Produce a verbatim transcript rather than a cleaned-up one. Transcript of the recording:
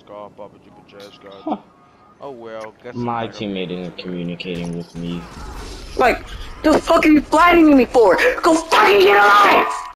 golf, Baba Juba Jazz God. Huh. Oh well, guess I'm My not gonna teammate play isn't today. communicating with me. Like, the fuck are you flying me for? Go fucking get alive!